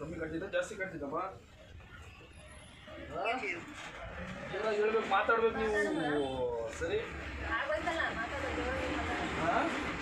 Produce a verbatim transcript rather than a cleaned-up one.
ಕಮ್ಮಿ ಕಟ್ತಿದ್ದ ಜಾಸ್ತಿ ಕಟ್ತಿದ್ದಮ್ಮ ಹೇಳ್ಬೇಕು ಮಾತಾಡ್ಬೇಕು ನೀವು ಸರಿ ಆಗೋಯ್ತಲ್ಲ ಮಾತಾಡೋದು ಹಾಂ